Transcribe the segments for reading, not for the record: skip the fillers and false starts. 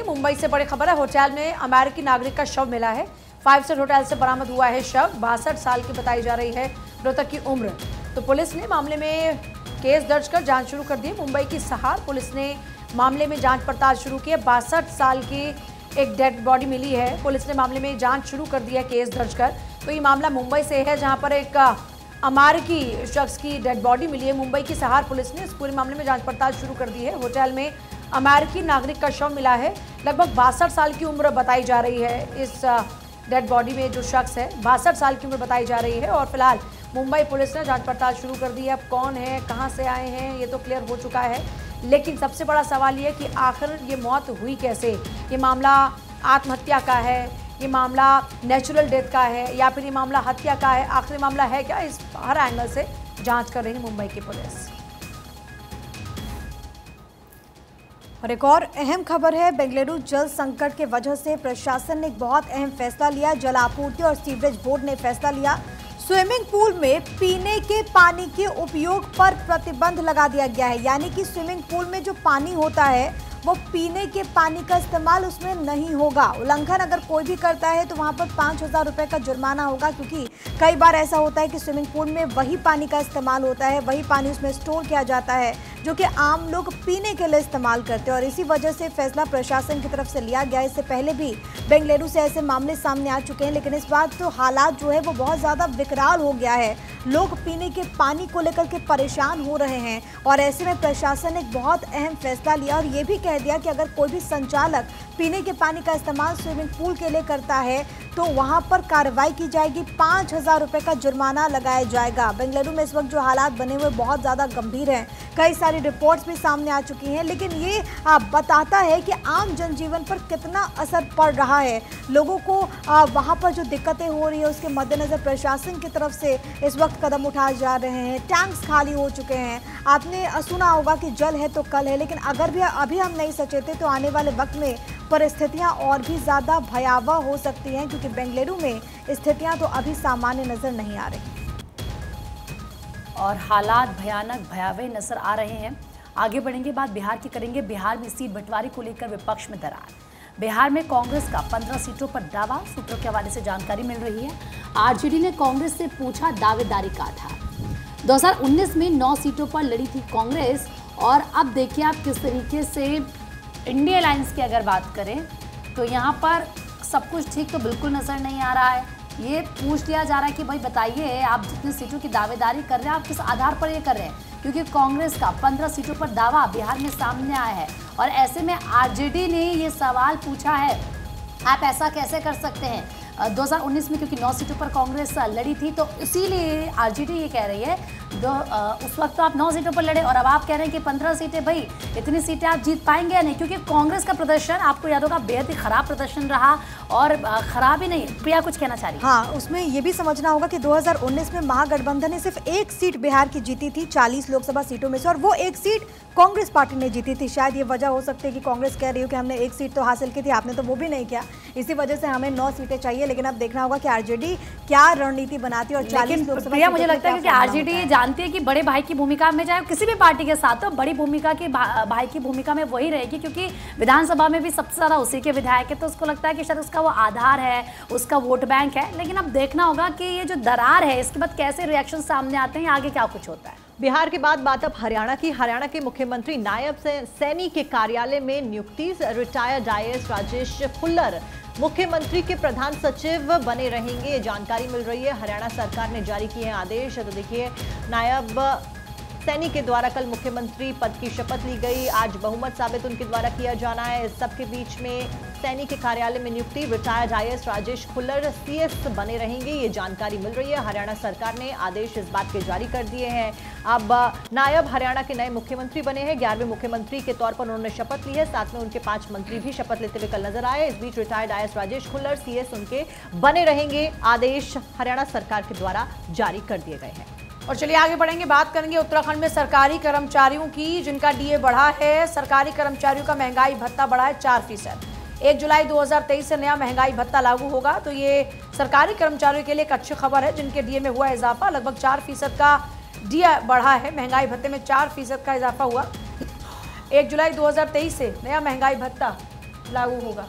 मुंबई से बड़ी खबर है। होटल में अमेरिकी नागरिक का शव मिला है। 5 स्टार होटल से बरामद हुआ है शव। 62 साल की बताई जा रही है मृतक की उम्र। तो पुलिस ने मामले में केस दर्ज कर जांच शुरू कर दी। मुंबई की सहार पुलिस ने मामले में जांच पड़ताल शुरू की है। 62 साल की एक डेड बॉडी मिली है। पुलिस ने मामले में जांच शुरू कर दी है केस दर्ज कर। तो ये मामला मुंबई से है, जहां पर एक अमेरिकी शख्स की डेड बॉडी मिली है। मुंबई की सहार पुलिस ने इस पूरे मामले में जांच पड़ताल शुरू कर दी है। होटल में अमेरिकी नागरिक का शव मिला है। लगभग 62 साल की उम्र बताई जा रही है। इस डेड बॉडी में जो शख्स है 62 साल की उम्र बताई जा रही है। और फिलहाल मुंबई पुलिस ने जांच पड़ताल शुरू कर दी है। अब कौन है, कहां से आए हैं, ये तो क्लियर हो चुका है। लेकिन सबसे बड़ा सवाल ये कि आखिर ये मौत हुई कैसे। ये मामला आत्महत्या का है, ये मामला नेचुरल डेथ का है, या फिर ये मामला हत्या का है, आखिरी मामला है क्या, इस हर एंगल से जांच कर रही है मुंबई की पुलिस। और एक और अहम खबर है, बेंगलुरु जल संकट के वजह से प्रशासन ने एक बहुत अहम फैसला लिया। जल आपूर्ति और सीवरेज बोर्ड ने फैसला लिया, स्विमिंग पूल में पीने के पानी के उपयोग पर प्रतिबंध लगा दिया गया है। यानी कि स्विमिंग पूल में जो पानी होता है वो पीने के पानी का इस्तेमाल उसमें नहीं होगा। उल्लंघन अगर कोई भी करता है तो वहाँ पर 5,000 रुपये का जुर्माना होगा, क्योंकि कई बार ऐसा होता है कि स्विमिंग पूल में वही पानी का इस्तेमाल होता है, वही पानी उसमें स्टोर किया जाता है जो कि आम लोग पीने के लिए इस्तेमाल करते हैं। और इसी वजह से फैसला प्रशासन की तरफ से लिया गया। इससे पहले भी बेंगलुरु से ऐसे मामले सामने आ चुके हैं, लेकिन इस बार तो हालात जो है वो बहुत ज़्यादा विकराल हो गया है। लोग पीने के पानी को लेकर के परेशान हो रहे हैं। और ऐसे में प्रशासन ने एक बहुत अहम फैसला लिया और ये भी कह दिया कि अगर कोई भी संचालक पीने के पानी का इस्तेमाल स्विमिंग पूल के लिए करता है तो वहां पर कार्रवाई की जाएगी, 5,000 रुपये का जुर्माना लगाया जाएगा। बेंगलुरु में इस वक्त जो हालात बने हुए बहुत ज़्यादा गंभीर हैं। कई सारी रिपोर्ट्स भी सामने आ चुकी हैं, लेकिन ये बताता है कि आम जनजीवन पर कितना असर पड़ रहा है। लोगों को वहां पर जो दिक्कतें हो रही है उसके मद्देनज़र प्रशासन की तरफ से इस वक्त कदम उठाए जा रहे हैं। टैंक्स खाली हो चुके हैं। आपने सुना होगा कि जल है तो कल है, लेकिन अगर भी अभी हम नहीं सचेते तो आने वाले वक्त में परिस्थितियां और भी ज़्यादा भयावह हो सकती हैं, क्योंकि बेंगलुरु में स्थितियां तो अभी सामान्य नज़र नहीं आ रही और हालात भयानक भयावह नजर आ रहे हैं। आगे बढ़ेंगे, बात बिहार की करेंगे। बिहार में सीट बंटवारे को लेकर विपक्ष में दरार। बिहार में कांग्रेस का 15 सीटों पर दावा। सूत्रों के हवाले से जानकारी मिल रही है, आरजेडी ने कांग्रेस से पूछा दावेदारी का आधार। 2019 में 9 सीटों पर लड़ी थी कांग्रेस, और अब देखिए आप किस तरीके से इंडिया अलायंस की अगर बात करें तो यहाँ पर सब कुछ ठीक तो बिल्कुल नजर नहीं आ रहा है। ये पूछ लिया जा रहा है कि भाई बताइए, आप जितनी सीटों की दावेदारी कर रहे हैं आप किस आधार पर ये कर रहे हैं, क्योंकि कांग्रेस का 15 सीटों पर दावा बिहार में सामने आया है। और ऐसे में आरजेडी ने ये सवाल पूछा है, आप ऐसा कैसे कर सकते हैं। 2019 में क्योंकि 9 सीटों पर कांग्रेस लड़ी थी, तो इसीलिए आरजेडी ये कह रही है उस वक्त तो आप 9 सीटों पर लड़े और अब आप कह रहे हैं कि 15 सीटें। भाई इतनी सीटें आप जीत पाएंगे या नहीं, क्योंकि कांग्रेस का प्रदर्शन आपको याद होगा बेहद ही खराब प्रदर्शन रहा। और खराब ही नहीं, प्रिया कुछ कहना चाह रही है। हाँ, उसमें ये भी समझना होगा कि 2019 में महागठबंधन ने सिर्फ एक सीट बिहार की जीती थी 40 लोकसभा सीटों में से, और वो एक सीट कांग्रेस पार्टी ने जीती थी। शायद ये वजह हो सकती है कि कांग्रेस कह रही हो कि हमने एक सीट तो हासिल की थी, आपने तो वो भी नहीं किया, इसी वजह से हमें 9 सीटें चाहिए। लेकिन अब देखना होगा कि आरजेडी क्या रणनीति बनाती है। और 40 लोकसभा मुझे लगता है कि आरजेडी जानती है कि बड़े भाई की भूमिका में चाहे किसी भी पार्टी के साथ तो बड़ी भूमिका की भाई की भूमिका में वही रहेगी, क्योंकि विधानसभा में भी सबसे ज्यादा उसी के विधायक है। तो उसको लगता है कि शायद उसका वो आधार है, उसका वोट बैंक है। लेकिन अब देखना होगा कि ये जो दरार है इसके बाद कैसे रिएक्शन सामने आते हैं, आगे क्या कुछ होता है। बिहार के बाद बात अब हरियाणा की। हरियाणा के मुख्यमंत्री नायब सैनी के कार्यालय में नियुक्ति। रिटायर्ड आईएएस राजेश खुल्लर मुख्यमंत्री के प्रधान सचिव बने रहेंगे, ये जानकारी मिल रही है। हरियाणा सरकार ने जारी किए हैं आदेश। तो देखिए, नायब सैनी के द्वारा कल मुख्यमंत्री पद की शपथ ली गई। आज बहुमत साबित उनके द्वारा किया जाना है। इस सबके बीच में सैनी के कार्यालय में नियुक्ति। Retired IAS Rajesh Khullar CS बने रहेंगे, ये जानकारी मिल रही है। हरियाणा सरकार ने आदेश इस बात के जारी कर दिए हैं। अब नायब हरियाणा के नए मुख्यमंत्री बने हैं। 11वें मुख्यमंत्री के तौर पर उन्होंने शपथ ली है। साथ में उनके 5 मंत्री भी शपथ लेते हुए कल नजर आए। इस बीच retired IAS Rajesh Khullar CS उनके बने रहेंगे। आदेश हरियाणा सरकार के द्वारा जारी कर दिए गए हैं। और चलिए आगे बढ़ेंगे, बात करेंगे उत्तराखंड में सरकारी कर्मचारियों की, जिनका डीए बढ़ा है। सरकारी कर्मचारियों का महंगाई भत्ता बढ़ा है 4%। 1 जुलाई 2023 से नया महंगाई भत्ता लागू होगा। तो ये सरकारी कर्मचारियों के लिए एक अच्छी खबर है, जिनके डीए में हुआ इजाफा। लगभग 4% का डीए बढ़ा है, महंगाई भत्ते में 4% का इजाफा हुआ। 1 जुलाई 2023 से नया महंगाई भत्ता लागू होगा।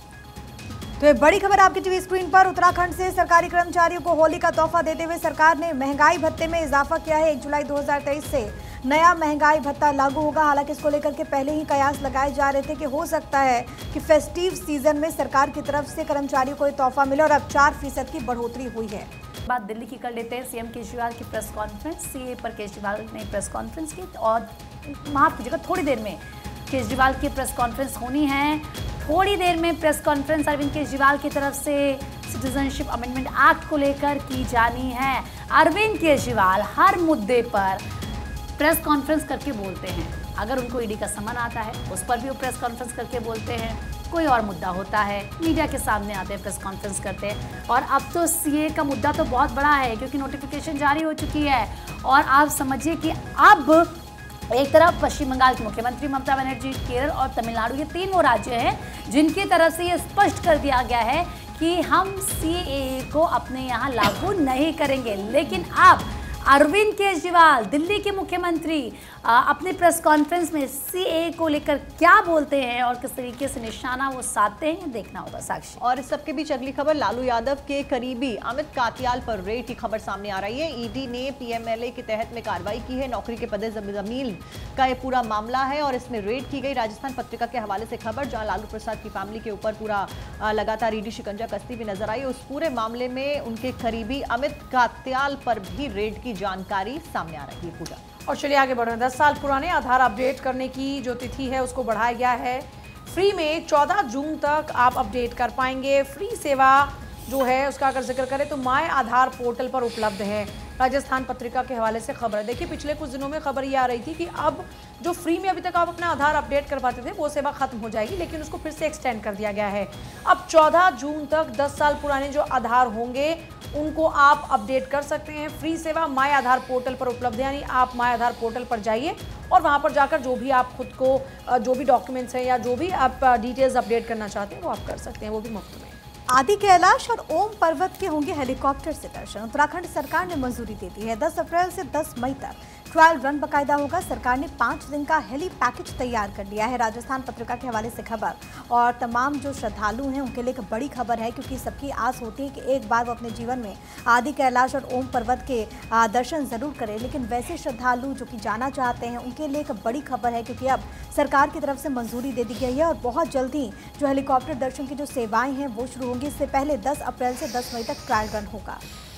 तो ये बड़ी खबर आपकी टीवी स्क्रीन पर। उत्तराखंड से सरकारी कर्मचारियों को होली का तोहफा देते हुए सरकार ने महंगाई भत्ते में इजाफा किया है। 1 जुलाई 2023 से नया महंगाई भत्ता लागू होगा। हालांकि इसको लेकर के पहले ही कयास लगाए जा रहे थे कि हो सकता है कि फेस्टिव सीजन में सरकार की तरफ से कर्मचारियों को ये तोहफा मिले, और अब 4% की बढ़ोतरी हुई है। बात दिल्ली की कर लेते हैं। सीएम केजरीवाल की प्रेस कॉन्फ्रेंस, सीए पर केजरीवाल ने प्रेस कॉन्फ्रेंस की, और माफ कीजिएगा थोड़ी देर में केजरीवाल की प्रेस कॉन्फ्रेंस होनी है। थोड़ी देर में प्रेस कॉन्फ्रेंस अरविंद केजरीवाल की तरफ से सिटीजनशिप अमेंडमेंट एक्ट को लेकर की जानी है। अरविंद केजरीवाल हर मुद्दे पर प्रेस कॉन्फ्रेंस करके बोलते हैं। अगर उनको ईडी का समन आता है उस पर भी वो प्रेस कॉन्फ्रेंस करके बोलते हैं। कोई और मुद्दा होता है मीडिया के सामने आते हैं, प्रेस कॉन्फ्रेंस करते हैं। और अब तो सीए का मुद्दा तो बहुत बड़ा है क्योंकि नोटिफिकेशन जारी हो चुकी है। और आप समझिए कि अब एक तरफ पश्चिम बंगाल की मुख्यमंत्री ममता बनर्जी, केरल और तमिलनाडु, ये 3 वो राज्य हैं जिनकी तरफ से ये स्पष्ट कर दिया गया है कि हम सीएए को अपने यहाँ लागू नहीं करेंगे। लेकिन अब अरविंद केजरीवाल दिल्ली के मुख्यमंत्री अपनी प्रेस कॉन्फ्रेंस में सीएए को लेकर क्या बोलते हैं और किस तरीके से निशाना वो साधते हैं, देखना होगा। साक्षी। और इस सबके बीच अगली खबर, लालू यादव के करीबी अमित कातियाल पर रेड की खबर सामने आ रही है। ईडी ने पीएमएलए के तहत में कार्रवाई की है। नौकरी के पदे जमीन का ये पूरा मामला है और इसमें रेड की गई। राजस्थान पत्रिका के हवाले से खबर, जहां लालू प्रसाद की फैमिली के ऊपर पूरा लगातार ईडी शिकंजा कसती भी नजर आई। उस पूरे मामले में उनके करीबी अमित कातियाल पर भी रेड की जानकारी सामने आ रही है। पूजा। और चलिए आगे बढ़ रहे हैं। 10 साल पुराने आधार अपडेट करने की जो तिथि है उसको बढ़ाया गया है। फ्री में 14 जून तक आप अपडेट कर पाएंगे। फ्री सेवा जो है उसका अगर जिक्र करें तो माय आधार पोर्टल पर उपलब्ध है। राजस्थान पत्रिका के हवाले से खबर है। देखिए पिछले कुछ दिनों में खबर ये आ रही थी कि अब जो फ्री में अभी तक आप अपना आधार अपडेट करवाते थे वो सेवा खत्म हो जाएगी, लेकिन उसको फिर से एक्सटेंड कर दिया गया है। अब 14 जून तक 10 साल पुराने जो आधार होंगे उनको आप अपडेट कर सकते हैं। फ्री सेवा माय आधार पोर्टल पर उपलब्ध है, यानी आप माय आधार पोर्टल पर जाइए और वहां पर जाकर जो भी आप खुद को जो भी डॉक्यूमेंट्स हैं या जो भी आप डिटेल्स अपडेट करना चाहते हैं वो आप कर सकते हैं, वो भी मुफ्त में। आदि कैलाश और ओम पर्वत के होंगे हेलीकॉप्टर से दर्शन। उत्तराखंड सरकार ने मंजूरी दे दी है। 10 अप्रैल से 10 मई तक ट्रायल रन बकायदा होगा। सरकार ने 5 दिन का हेली पैकेज तैयार कर लिया है। राजस्थान पत्रिका के हवाले से खबर, और तमाम जो श्रद्धालु हैं उनके लिए एक बड़ी खबर है क्योंकि सबकी आस होती है कि एक बार वो अपने जीवन में आदि कैलाश और ओम पर्वत के दर्शन जरूर करें। लेकिन वैसे श्रद्धालु जो कि जाना चाहते हैं उनके लिए एक बड़ी खबर है क्योंकि अब सरकार की तरफ से मंजूरी दे दी गई है और बहुत जल्द ही जो हेलीकॉप्टर दर्शन की जो सेवाएं हैं वो शुरू होंगी। इससे पहले 10 अप्रैल से 10 मई तक ट्रायल रन होगा।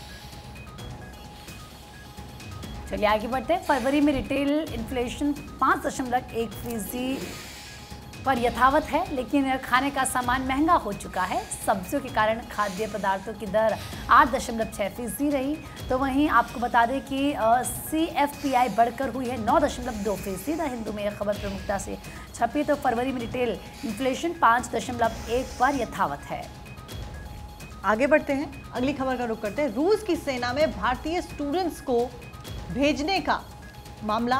चलिए आगे बढ़ते हैं। फरवरी में रिटेल इन्फ्लेशन 5.1% पर यथावत है, लेकिन खाने का सामान महंगा हो चुका है। सब्जियों के कारण खाद्य पदार्थों की दर 8.6% रही। तो वहीं आपको बता दें कि CFPI बढ़कर हुई है 9.2%। द हिंदू में यह खबर प्रमुखता से छपी। तो फरवरी में रिटेल इन्फ्लेशन 5.1 पर यथावत है। आगे बढ़ते हैं, अगली खबर का रुख करते हैं। रूस की सेना में भारतीय स्टूडेंट्स को भेजने का मामला।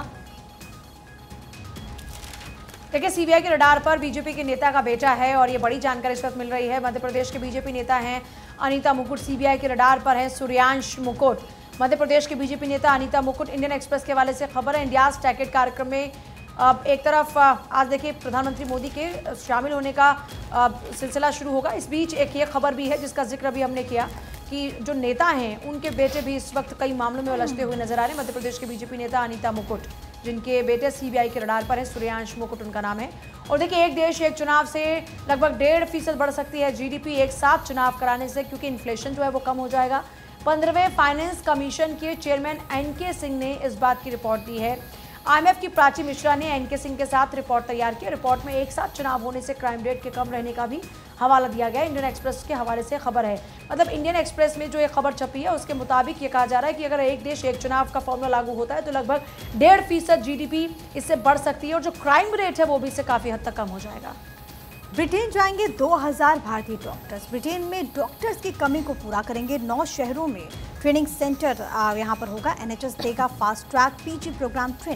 देखिए सीबीआई के रडार पर बीजेपी के नेता का बेटा है और ये बड़ी जानकारी इस वक्त मिल रही है। मध्य प्रदेश के बीजेपी नेता हैं अनीता मुकुट, सीबीआई के रडार पर है सूर्यांश मुकुट। मध्य प्रदेश के बीजेपी नेता अनीता मुकुट, इंडियन एक्सप्रेस के हवाले से खबर है। इंडियाज टैकेट कार्यक्रम में एक तरफ आज देखिए प्रधानमंत्री मोदी के शामिल होने का सिलसिला शुरू होगा। इस बीच एक ये खबर भी है जिसका जिक्र अभी हमने किया कि जो नेता हैं उनके बेटे भी इस वक्त कई मामलों में उलझते हुए नजर आ रहे हैं। मध्य प्रदेश के बीजेपी नेता अनीता मुकुट, जिनके बेटे सीबीआई के रडार पर हैं, सूर्यांश मुकुट उनका नाम है। और देखिए एक देश एक चुनाव से लगभग 1.5% बढ़ सकती है जीडीपी एक साथ चुनाव कराने से, क्योंकि इन्फ्लेशन जो है वो कम हो जाएगा। 15वें फाइनेंस कमीशन के चेयरमैन एनके सिंह ने इस बात की रिपोर्ट दी है। IMF की प्राची मिश्रा ने एनके सिंह के साथ रिपोर्ट तैयार की। रिपोर्ट में एक साथ चुनाव होने से क्राइम रेट के कम रहने का भी हवाला दिया गया। इंडियन एक्सप्रेस के हवाले से खबर है, मतलब इंडियन एक्सप्रेस में जो ये खबर छपी है उसके मुताबिक ये कहा जा रहा है कि अगर एक देश एक चुनाव का फॉर्मूला लागू होता है तो लगभग 1.5% जीडीपी इससे बढ़ सकती है और जो क्राइम रेट है वो भी इससे काफी हद तक कम हो जाएगा। ब्रिटेन जाएंगे 2000 भारतीय डॉक्टर्स। ब्रिटेन में डॉक्टर्स की कमी को पूरा करेंगे। 9 शहरों में ट्रेनिंग सेंटर यहाँ पर होगा। NHS देगा fast track PG program training.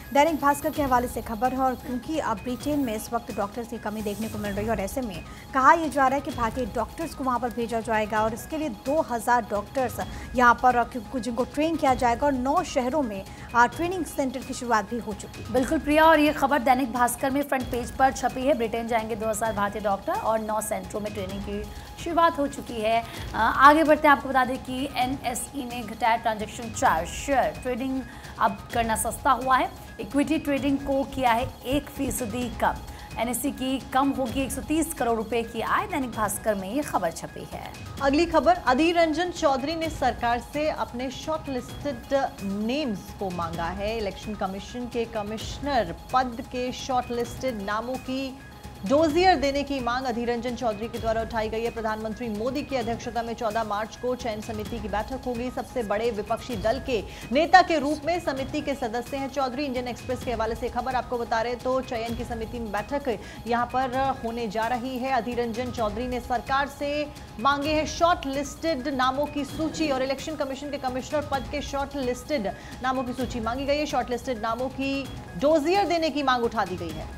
Dainik Bhaskar के हवाले से खबर है और क्योंकि अब ब्रिटेन में इस वक्त डॉक्टर्स की कमी देखने को मिल रही है और ऐसे में कहा यह जा रहा है कि भारतीय डॉक्टर्स को वहां पर भेजा जाएगा और इसके लिए 2000 डॉक्टर्स यहां पर जिनको ट्रेन किया जाएगा और 9 शहरों में ट्रेनिंग सेंटर की शुरुआत भी हो चुकी है। बिल्कुल प्रिया, और ये खबर दैनिक भास्कर में फ्रंट पेज पर छपी है। ब्रिटेन जाएंगे 2000 भारतीय डॉक्टर और 9 सेंटरों में ट्रेनिंग की शुरुआत हो चुकी है। आगे बढ़ते हैं, आपको बता दें कि NSE ने घटाया ट्रांजैक्शन चार्ज, शेयर ट्रेडिंग अब करना सस्ता हुआ है। इक्विटी ट्रेडिंग को किया है 1% कम। NSE की कम होगी 130 करोड़ रुपए की आय। दैनिक भास्कर में ये खबर छपी है। अगली खबर, अधीर रंजन चौधरी ने सरकार से अपने शॉर्ट लिस्टेड नेम्स को मांगा है। इलेक्शन कमीशन के कमिश्नर पद के शॉर्ट लिस्टेड नामों की डोजियर देने की मांग अधीर रंजन चौधरी के द्वारा उठाई गई है। प्रधानमंत्री मोदी की अध्यक्षता में 14 मार्च को चयन समिति की बैठक होगी। सबसे बड़े विपक्षी दल के नेता के रूप में समिति के सदस्य हैं चौधरी। इंडियन एक्सप्रेस के हवाले से खबर आपको बता रहे तो चयन की समिति में बैठक यहां पर होने जा रही है। अधीर रंजन चौधरी ने सरकार से मांगे हैं शॉर्ट लिस्टेड नामों की सूची और इलेक्शन कमीशन के कमिश्नर पद के शॉर्ट लिस्टेड नामों की सूची मांगी गई है। शॉर्ट लिस्टेड नामों की डोजियर देने की मांग उठा दी गई है।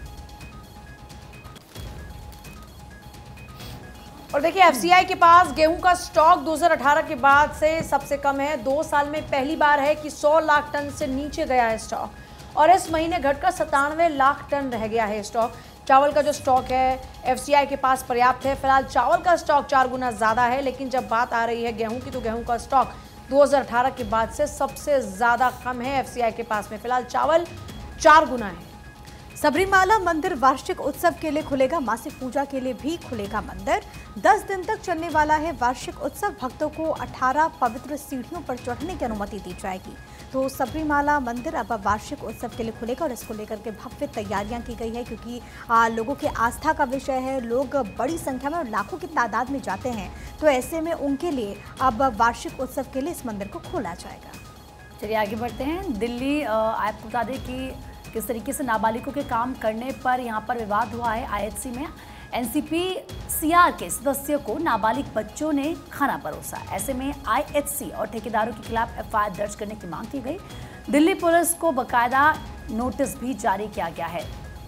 और देखिए, FCI के पास गेहूं का स्टॉक 2018 के बाद से सबसे कम है। 2 साल में पहली बार है कि 100 लाख टन से नीचे गया है स्टॉक और इस महीने घटकर 97 लाख टन रह गया है स्टॉक। चावल का जो स्टॉक है FCI के पास पर्याप्त है। फिलहाल चावल का स्टॉक 4 गुना ज़्यादा है, लेकिन जब बात आ रही है गेहूं की तो गेहूं का स्टॉक 2018 के बाद से सबसे ज़्यादा कम है FCI के पास में। फिलहाल चावल 4 गुना है। सबरीमाला मंदिर वार्षिक उत्सव के लिए खुलेगा, मासिक पूजा के लिए भी खुलेगा मंदिर। 10 दिन तक चलने वाला है वार्षिक उत्सव। भक्तों को 18 पवित्र सीढ़ियों पर चढ़ने की अनुमति दी जाएगी। तो सबरीमाला मंदिर अब वार्षिक उत्सव के लिए खुलेगा और इसको लेकर के भव्य तैयारियां की गई है क्योंकि लोगों की आस्था का विषय है। लोग बड़ी संख्या में और लाखों की तादाद में जाते हैं, तो ऐसे में उनके लिए अब वार्षिक उत्सव के लिए इस मंदिर को खोला जाएगा। चलिए आगे बढ़ते हैं। दिल्ली, आपको बता दें कि किस तरीके से नाबालिगों के काम करने पर यहाँ पर विवाद हुआ है। IHC में NCP-CR के सदस्यों को नाबालिग बच्चों ने खाना परोसा। ऐसे में IHC और ठेकेदारों के खिलाफ FIR दर्ज करने की मांग की गई। दिल्ली पुलिस को बाकायदा नोटिस भी जारी किया गया है।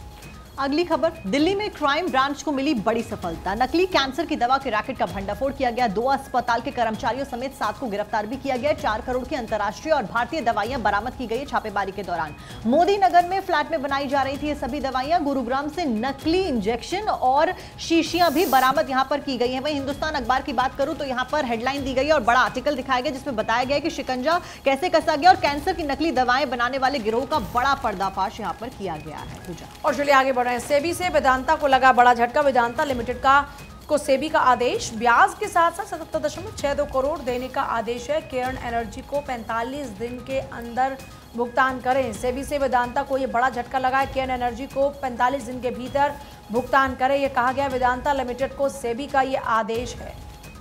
अगली खबर, दिल्ली में क्राइम ब्रांच को मिली बड़ी सफलता। नकली कैंसर की दवा के रैकेट का भंडाफोड़ किया गया। 2 अस्पताल के कर्मचारियों समेत 7 को गिरफ्तार भी किया गया। 4 करोड़ की अंतर्राष्ट्रीय और भारतीय दवाइयां बरामद की गई छापेमारी के दौरान। मोदी नगर में फ्लैट में बनाई जा रही थी ये सभी दवाइयां। गुरुग्राम से नकली इंजेक्शन और शीशियां भी बरामद यहां पर की गई है। वहीं हिंदुस्तान अखबार की बात करूं तो यहां पर हेडलाइन दी गई और बड़ा आर्टिकल दिखाया गया जिसमें बताया गया कि शिकंजा कैसे कसा गया और कैंसर की नकली दवाएं बनाने वाले गिरोह का बड़ा पर्दाफाश यहां पर किया गया है। और चलिए आगे बढ़ रहे हैं। सेबी से वेदांता को लगा बड़ा झटका। वेदांता लिमिटेड को सेबी का आदेश, ब्याज के साथ साथ 77.62 करोड़ देने का आदेश है। केयर्न एनर्जी को 45 दिन के अंदर भुगतान करें। सेबी से वेदांता को यह बड़ा झटका लगा है। केयर्न एनर्जी को 45 दिन के भीतर भुगतान करें, यह कहा गया। वेदांता लिमिटेड को सेबी का यह आदेश है।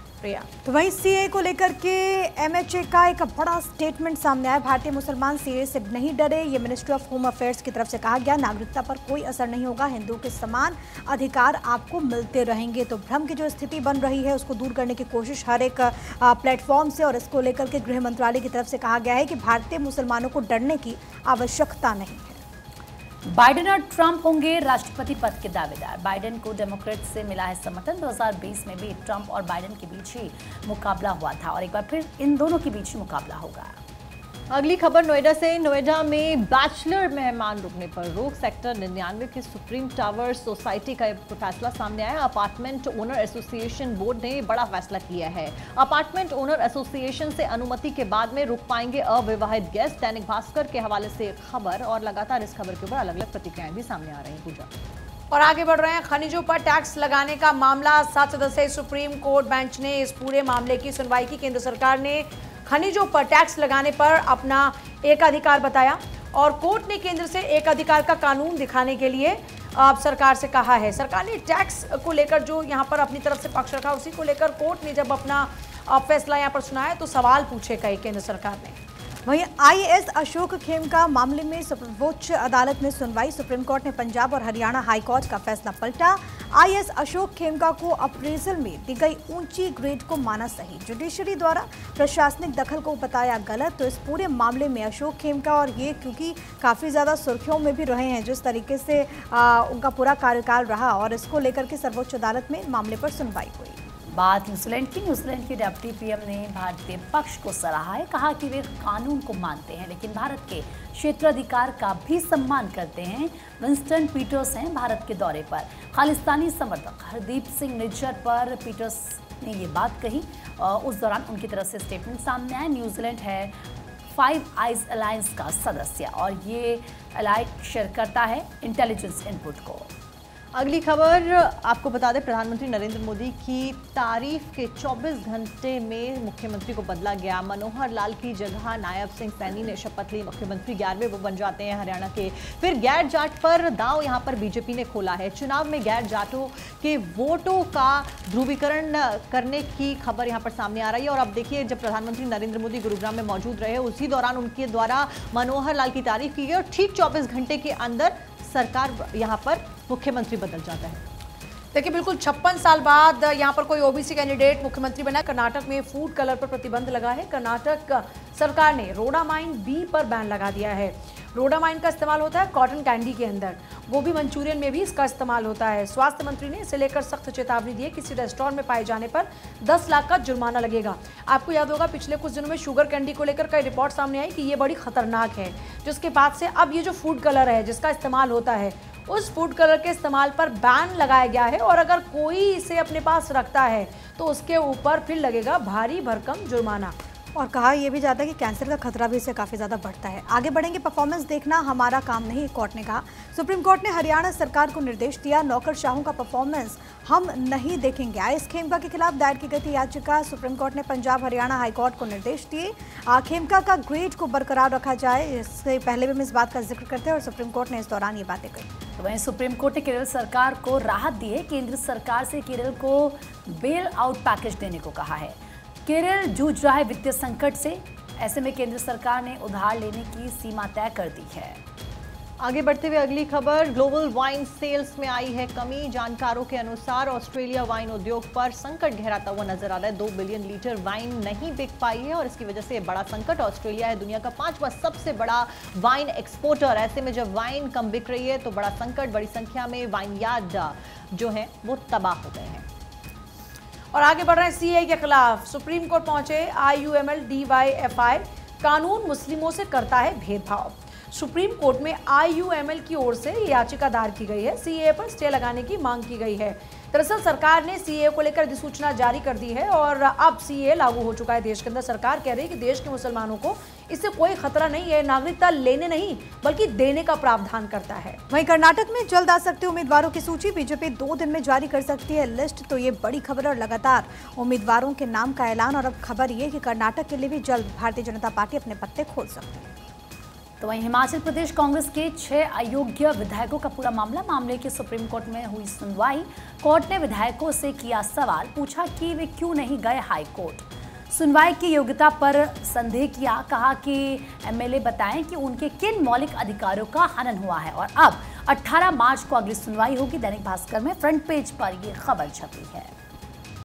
तो वहीं CAA को लेकर के MHA का एक बड़ा स्टेटमेंट सामने आया। भारतीय मुसलमान CAA से नहीं डरे, ये मिनिस्ट्री ऑफ होम अफेयर्स की तरफ से कहा गया। नागरिकता पर कोई असर नहीं होगा, हिंदुओं के समान अधिकार आपको मिलते रहेंगे। तो भ्रम की जो स्थिति बन रही है उसको दूर करने की कोशिश हर एक प्लेटफॉर्म से और इसको लेकर के गृह मंत्रालय की तरफ से कहा गया है कि भारतीय मुसलमानों को डरने की आवश्यकता नहीं है। बाइडेन और ट्रंप होंगे राष्ट्रपति पद के दावेदार। बाइडेन को डेमोक्रेट से मिला है समर्थन। 2020 में भी ट्रंप और बाइडेन के बीच ही मुकाबला हुआ था और एक बार फिर इन दोनों के बीच ही मुकाबला होगा। अगली खबर नोएडा से। नोएडा में बैचलर मेहमान रुकने पर रोक। सेक्टर 99 के सुप्रीम टावर सोसाइटी का फैसला सामने आया। अपार्टमेंट ओनर एसोसिएशन बोर्ड ने बड़ा फैसला किया है। अपार्टमेंट ओनर एसोसिएशन से अनुमति के बाद में रुक पाएंगे अविवाहित गेस्ट। दैनिक भास्कर के हवाले से खबर और लगातार इस खबर के ऊपर अलग अलग प्रतिक्रियाएं भी सामने आ रही हैं। पूजा और आगे बढ़ रहे हैं। खनिजों पर टैक्स लगाने का मामला, 7 सदस्यीय सुप्रीम कोर्ट बेंच ने इस पूरे मामले की सुनवाई की। केंद्र सरकार ने खनिजों पर टैक्स लगाने पर अपना एकाधिकार बताया और कोर्ट ने केंद्र से एकाधिकार का कानून दिखाने के लिए अब सरकार से कहा है। सरकार ने टैक्स को लेकर जो यहाँ पर अपनी तरफ से पक्ष रखा, उसी को लेकर कोर्ट ने जब अपना फैसला यहाँ पर सुनाया तो सवाल पूछे गए केंद्र सरकार ने। वहीं IAS अशोक खेमका मामले में सर्वोच्च अदालत में सुनवाई। सुप्रीम कोर्ट ने पंजाब और हरियाणा हाई कोर्ट का फैसला पलटा। आईएएस अशोक खेमका को अप्रेजल में दी गई ऊंची ग्रेड को माना सही, जुडिशरी द्वारा प्रशासनिक दखल को बताया गलत। तो इस पूरे मामले में अशोक खेमका और ये क्योंकि काफ़ी ज़्यादा सुर्खियों में भी रहे हैं जिस तरीके से उनका पूरा कार्यकाल रहा, और इसको लेकर के सर्वोच्च अदालत में मामले पर सुनवाई हुई। बात न्यूजीलैंड के डिप्टी पीएम ने भारतीय पक्ष को सराहा है, कहा कि वे कानून को मानते हैं लेकिन भारत के क्षेत्राधिकार का भी सम्मान करते हैं। विंस्टन पीटर्स हैं भारत के दौरे पर। खालिस्तानी समर्थक हरदीप सिंह निज्जर पर पीटर्स ने ये बात कही। उस दौरान उनकी तरफ से स्टेटमेंट सामने आया। न्यूजीलैंड है फाइव आइज अलायंस का सदस्य और ये अलाइट शेयर करता है इंटेलिजेंस इनपुट को। अगली खबर आपको बता दें, प्रधानमंत्री नरेंद्र मोदी की तारीफ के 24 घंटे में मुख्यमंत्री को बदला गया। मनोहर लाल की जगह नायब सिंह सैनी ने शपथ ली। मुख्यमंत्री 11वें वो बन जाते हैं हरियाणा के। फिर गैर जाट पर दांव यहां पर बीजेपी ने खोला है। चुनाव में गैर जाटों के वोटों का ध्रुवीकरण करने की खबर यहां पर सामने आ रही है। और अब देखिए, जब प्रधानमंत्री नरेंद्र मोदी गुरुग्राम में मौजूद रहे उसी दौरान उनके द्वारा मनोहर लाल की तारीफ की गई और ठीक 24 घंटे के अंदर सरकार यहां पर मुख्यमंत्री बदल जाता है। देखिए, बिल्कुल 56 साल बाद यहाँ पर कोई ओबीसी कैंडिडेट मुख्यमंत्री बना। कर्नाटक में फूड कलर पर प्रतिबंध लगा है। कर्नाटक सरकार ने रोडामाइन बी पर बैन लगा दिया है। रोडामाइन का इस्तेमाल होता है कॉटन कैंडी के अंदर, गोभी मंचूरियन में भी इसका इस्तेमाल होता है। स्वास्थ्य मंत्री ने इसे लेकर सख्त चेतावनी दी है। किसी रेस्टोरेंट में पाए जाने पर 10 लाख का जुर्माना लगेगा। आपको याद होगा, पिछले कुछ दिनों में शुगर कैंडी को लेकर कई रिपोर्ट सामने आई कि ये बड़ी खतरनाक है, जिसके बाद से अब ये जो फूड कलर है जिसका इस्तेमाल होता है, उस फूड कलर के इस्तेमाल पर बैन लगाया गया है। और अगर कोई इसे अपने पास रखता है तो उसके ऊपर फिर लगेगा भारी भरकम जुर्माना। और कहा यह भी जाता है कि कैंसर का खतरा भी इससे काफ़ी ज़्यादा बढ़ता है। आगे बढ़ेंगे। परफॉर्मेंस देखना हमारा काम नहीं, कोर्ट ने कहा। सुप्रीम कोर्ट ने हरियाणा सरकार को निर्देश दिया, नौकरशाहों का परफॉर्मेंस हम नहीं देखेंगे। आईएएस खेमका के खिलाफ दायर की गई थी याचिका। सुप्रीम कोर्ट ने पंजाब हरियाणा हाईकोर्ट को निर्देश दिए खेमका का ग्रेड को बरकरार रखा जाए। इससे पहले भी हम इस बात का जिक्र करते हैं और सुप्रीम कोर्ट ने इस दौरान ये बातें कही। तो वहीं सुप्रीम कोर्ट ने केरल सरकार को राहत दी है। केंद्र सरकार से केरल को बेल आउट पैकेज देने को कहा है। केरल जूझ रहा है वित्तीय संकट से, ऐसे में केंद्र सरकार ने उधार लेने की सीमा तय कर दी है। आगे बढ़ते हुए अगली खबर, ग्लोबल वाइन सेल्स में आई है कमी। जानकारों के अनुसार ऑस्ट्रेलिया वाइन उद्योग पर संकट गहराता हुआ नजर आ रहा है। 2 बिलियन लीटर वाइन नहीं बिक पाई है और इसकी वजह से बड़ा संकट। ऑस्ट्रेलिया है दुनिया का 5वां सबसे बड़ा वाइन एक्सपोर्टर। ऐसे में जब वाइन कम बिक रही है तो बड़ा संकट, बड़ी संख्या में वाइन यार्ड जो है वो तबाह हो गए हैं। और आगे बढ़ रहे हैं सीएए के खिलाफ। सुप्रीम कोर्ट पहुंचे IUML DYFI, कानून मुस्लिमों से करता है भेदभाव। सुप्रीम कोर्ट में IUML की ओर से याचिका दायर की गई है। सीएए पर स्टे लगाने की मांग की गई है। दरअसल सरकार ने सीएए को लेकर अधिसूचना जारी कर दी है और अब सीएए लागू हो चुका है देश के अंदर। सरकार कह रही है कि देश के मुसलमानों को इससे कोई खतरा नहीं है, नागरिकता लेने नहीं बल्कि देने का प्रावधान करता है। वहीं कर्नाटक में जल्द आ सकते उम्मीदवारों की सूची बीजेपी 2 दिन में जारी कर सकती है लिस्ट। तो ये बड़ी खबर और लगातार उम्मीदवारों के नाम का ऐलान। और अब खबर ये कि कर्नाटक के लिए भी जल्द भारतीय जनता पार्टी अपने पत्ते खोल सकती है। तो वहीं हिमाचल प्रदेश कांग्रेस के 6 अयोग्य विधायकों का पूरा मामले की सुप्रीम कोर्ट में हुई सुनवाई। कोर्ट ने विधायकों से किया सवाल, पूछा कि वे क्यों नहीं गए हाई कोर्ट। सुनवाई की योग्यता पर संदेह किया, कहा कि एमएलए बताएं कि उनके किन मौलिक अधिकारों का हनन हुआ है। और अब 18 मार्च को अगली सुनवाई होगी। दैनिक भास्कर में फ्रंट पेज पर यह खबर छपी है।